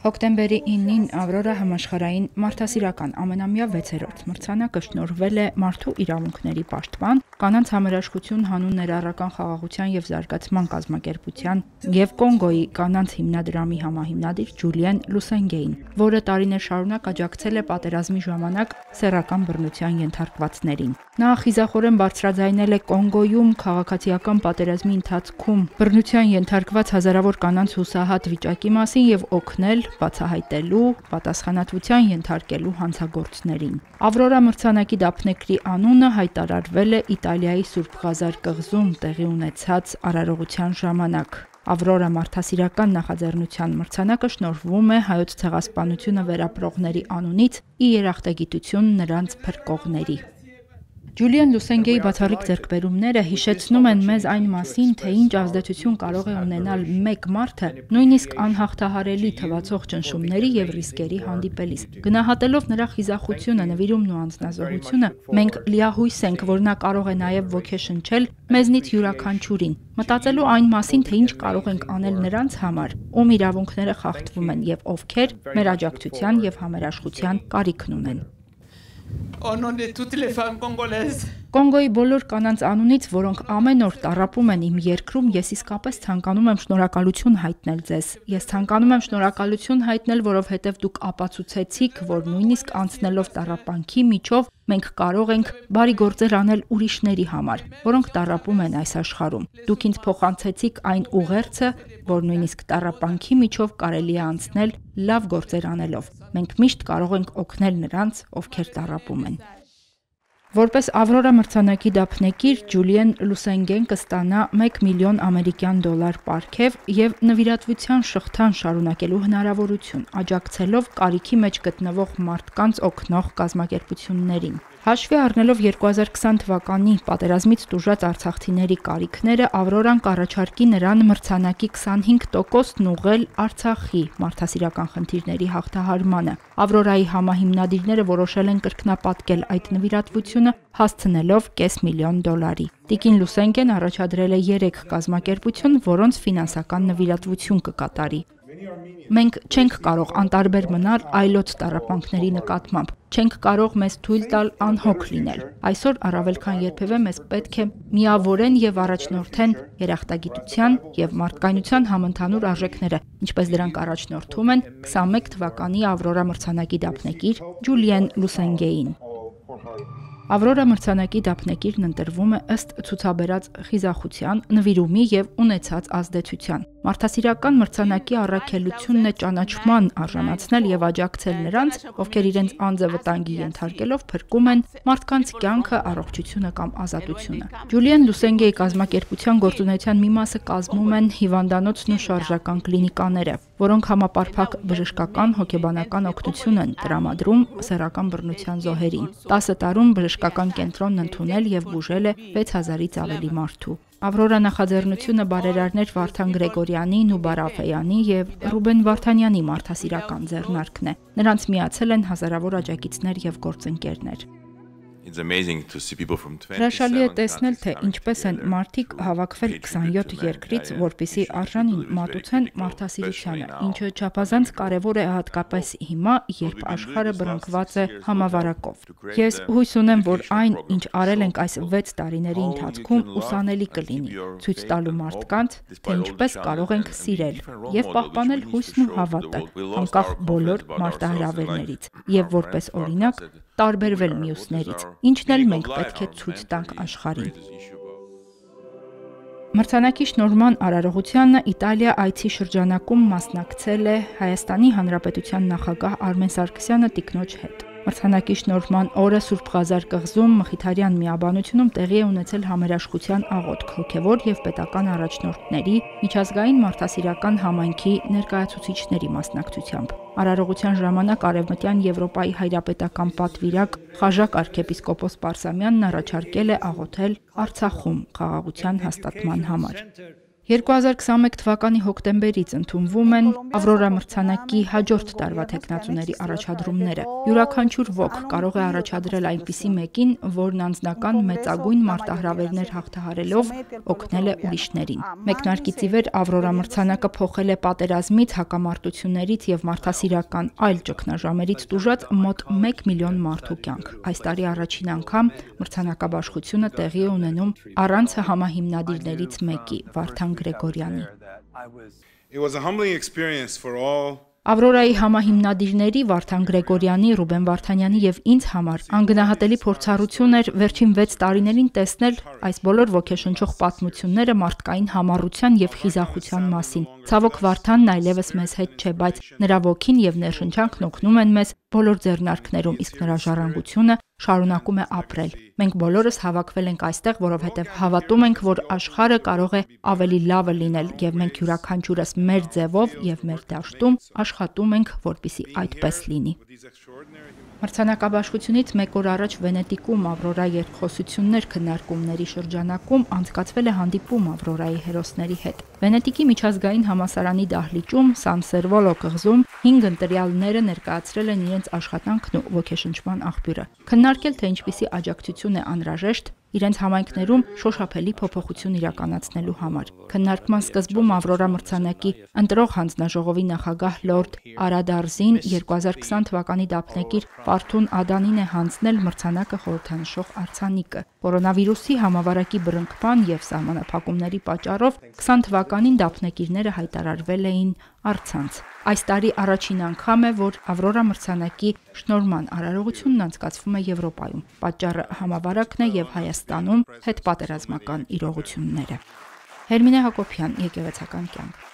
Հոկտեմբերի 9-ին Ավրորա համաշխարհային մարդասիրական ամենամյա վեցերորդ մրցանակը շնորհվել է մարդու իրավունքների պաշտպան, Կանանց համերաշխություն հանուն ներառական խաղաղության եւ զարգացման կազմակերպության եւ Կոնգոյի Կանանց հիմնադրամի համահիմնադիր Ջուլիեն Լուսենգեին, որը տարիներ շարունակ աջակցել է պատերազմի ժամանակ սեռական բռնության ենթարկվածներին։ Նա խիզախորեն բարձրաձայնել է Կոնգոյում քաղաքացիական պատերազմի ընթացքում բռնության ենթարկված հազարավոր կանանց հուսահատ վիճակի մասին եւ օգնել բացահայտելու, պատասխանատվության ենթարկելու հանցագործներին։ Ավրորա մրցանակի դափնեկիրի անունը հայտարարվել է Իտալիայի Սուրբ Ղազար կղզում տեղի ունեցած արարողության ժամանակ։ Ավրորա մարդասիրական նախաձեռնության մրցանակը շնորհվում է հայոց ցեղասպանությունը վերապրողների անունից ի երախտագիտություն նրանց փրկողների։ Ջուլիեն Լուսենգեի բացառիկ ձեռքբերումները հիշեցնում են մեզ այն մասին, թե ինչ ազդեցություն կարող է ունենալ մեկ մարդը նույնիսկ անհաղթահարելի թվացող ճնշումների եւ ռիսկերի հանդիպելիս։ Գնահատելով նրա խիզախությունը, նվիրումն ու անձնազոհությունը, մենք լիահույս ենք, որ նա կարող է նաեւ ոգեշնչել մեզնից յուրաքանչյուրին, մտածելու այն մասին, թե ինչ կարող ենք անել նրանց համար, ում իրավունքները խախտվում են եւ ովքեր մեր աջակցության եւ համերաշխության կարիքն ունեն։ Au nom de toutes les femmes congolaises. Կոնգոյի բոլոր կանանց անունից, որոնք ամեն օր տառապում են իմ երկրում, ես իսկապես ցանկանում եմ շնորհակալություն հայտնել ձեզ։ Ես ցանկանում եմ շնորհակալություն հայտնել, որովհետև դուք ապացուցեցիք, որ նույնիսկ անցնելով տառապանքի միջով մենք կարող ենք բարի գործեր անել ուրիշների համար, որոնք տառապում են այս աշխարհում։ Դուք ինձ փոխանցեցիք այն ուղերձը, որ նույնիսկ տառապանքի միջով կարելի է անցնել լավ գործեր անելով։ Մենք միշտ կարող ենք օգնել նրանց, ովքեր տառապում են։ Որպես Ավրորա մրցանակի դափնեկիր Ջուլիեն Լուսենգեն կստանա $1 միլիոն ամերիկյան պարգև եւ նվիրատվության շղթան շարունակելու հնարավորություն, աջակցելով կարիքի մեջ գտնվող մարդկանց օգնող կազմակերպություններին։ Հաշվի առնելով 2020 թվականի պատերազմից տուժած արցախցիների կարիքները, Ավրորան կառաջարկի նրան մրցանակի 25%-ն ուղղել Արցախի մարդասիրական խնդիրների հաղթահարմանը։ Ավրորայի համահիմնադիրները որոշել են կրկնապատկել այդ նվիրատվությունը, հասցնելով $500,000։ Տիկին Լուսենգեն առաջադրել է 3 կազմակերպություն, որոնց ֆինանսական նվիրատվություն կկատարի։ Մենք չենք կարող անտարբեր մնալ այլոց տառապանքների նկատմամբ, չենք կարող մեզ թույլ տալ անհոգ լինել։ Այսօր առավել քան երբևէ մեզ պետք է միավորեն եւ առաջնորդեն երախտագիտության եւ մարդկայնության համընդհանուր արժեքները, ինչպես դրանք առաջնորդում են 21 թվականի Ավրորա մրցանակի դափնեկիր Ջուլիեն Լուսենգեին։ Ավրորա մրցանակի դափնեկիրն ընտրվում է ըստ ցուցաբերած խիզախության, նվիրումի եւ ունեցած ազդեցության։ Մարդասիրական մրցանակի առաքելությունն է ճանաչման արժանացնել եւ աջակցել նրանց, ովքեր իրենց անձը վտանգի ենթարկելով փրկում են մարդկանց կյանքը, առողջությունը կամ ազատությունը։ Ջուլիեն Լուսենգեի կազմակերպության գործունեության մի մասը կազմում են հիվանդանոցն ու շարժական կլինիկաները, որոնք համապարփակ բժշկական հոգեբանական օգնություն են տրամադրում սեռական բռնության զոհերին։ 10 տարում բժշկական կենտրոնն ընդունել եւ բուժել է 6000-ից ավելի մարդու։ Ավրորա նախաձեռնությունը բարերարներ Վարդան Գրեգորյանի, Նուբար Աֆեյանի եւ Ռուբեն Վարդանյանի մարդասիրական ձեռնարկն է։ Նրանց միացել են հազարավոր աջակիցներ եւ գործընկերներ։ Հրաշալի է տեսնել, թե ինչպես են մարդիկ հավաքվել 27 երկրից, որպեսզի արժանին մատուցեն մարդասիրությանը, ինչը չափազանց կարևոր է հատկապես հիմա, երբ աշխարհը բռնկված է համավարակով։ Ես հույս ունեմ, որ այն, ինչ արել ենք այս 6 տարիների ընթացքում, ուսանելի կլինի, ցույց տալու մարդկանց, թե ինչպես կարող ենք սիրել եւ պահպանել հույսն ու հավատը, անկախ բոլոր մարտահրավերներից, եւ որպես օրինակ տարբերվել մյուսներից, ինչն էլ մենք պետք է ցույց տանք աշխարհին։ Մրցանակի շնորհման արարողությանը Իտալիա այցի շրջանակում մասնակցել է Հայաստանի Հանրապետության նախագահ Արմեն Սարգսյանը տիկնոջ հետ։ Մրցանակի շնորհման օրը Սուրբ Ղազար կղզում Humanitarian միաբանությունում տեղի է ունեցել համերաշխության աղոթք հոգևոր եւ պետական առաջնորդների, միջազգային մարդասիրական համայնքի ներկայացուցիչների մասնակցությամբ։ Արարողության ժամանակ Արևմտյան Եվրոպայի հայրապետական պատվիրակ Խաժակ arczepiskopos Պարսամյանն առաջարկել է աղոթել Արցախում խաղաղության հաստատման համար։ 2021 թվականի հոկտեմբերից ընդունվում են Ավրորա մրցանակի հաջորդ տարվա թեկնածուների առաջադրումները։ Յուրաքանչյուր ոք կարող է առաջադրել այնպիսի մեկին, որն անձնական մեծագույն մարտահրավերներ հաղթահարելով օգնել է ուրիշներին։ Մեկնարկից ի վեր Ավրորա մրցանակը փոխել է պատերազմից, հակամարտություններից եւ մարդասիրական այլ ճգնաժամերից տուժած մոտ 1 միլիոն մարդու կյանք։ Այս տարի առաջին անգամ մրցանակաբաշխությունը տեղի է ունենում առանց համահիմնադիրներից մեկի՝ Վարդան Գրեգորյանի։ Ավրորայի համահիմնադիրների Վարդան Գրեգորյանի, Ռուբեն Վարդանյանի եւ ինձ համար անգնահատելի փորձառություն էր վերջին 6 տարիներին տեսնել այս բոլոր ոգեշնչող պատմությունները մարդկային համառության եւ խիզախության մասին։ Ցավոք Վարդանն այլևս մեզ հետ չէ, բայց նրա ոգին եւ ներշնչանքն օգնում են մեզ բոլոր ձեռնարկներում, իսկ նրա ժառանգությունը շարունակում է ապրել։ Մենք բոլորս հավաքվել ենք այստեղ, որովհետև հավատում ենք, որ աշխարհը կարող է ավելի լավը լինել, եւ մենք յուրաքանչյուրս մեր ձևով եւ մեր դաշտում աշխատում ենք, որպեսզի այդպես լինի։ Մրցանակաբաշխությունից 1 օր առաջ Վենետիկում Ավրորա երկխոսություններ քննարկումների շրջանակում անցկացվել է հանդիպում Ավրորայի հերոսների հետ։ Վենետիկի միջազգային համալսարանի դահլիճում Սան Սերվոլո կղզում 5 ընտրյալները ներկայացրել են իրենց աշխատանքն ու ոգեշնչման աղբյուրը։ Քննարկել, թե ինչպիսի աջակցություն է անհրաժեշտ իրենց համայնքներում շոշափելի փոփոխություն իրականացնելու համար։ Քննարկման սկզբում Ավրորա մրցանակի ընտրող հանձնաժողովի նախագահ լորդ Արադարզին 2020 թվականի դափնեկիր Պարթուն Ադանին է հանձնել մրցանակը խորհրդանշող արձանիկը։ Կորոնավիրուսի համավարակի բռնկման եւ սահմանափակումների պատճառով 20 թվականին դափնեկիրները հայտարարվել էին առցանց։ Այս տարի առաջին անգամ է, որ Ավրորա մրցանակի շնորհման արարողությունն անցկացվում է Եվրոպայում։ Պատճառը համավարակն է եւ Հայաստանում հետպատերազմական իրողությունները։ Հերմինե Հակոբյան, եկեղեցական կյանք։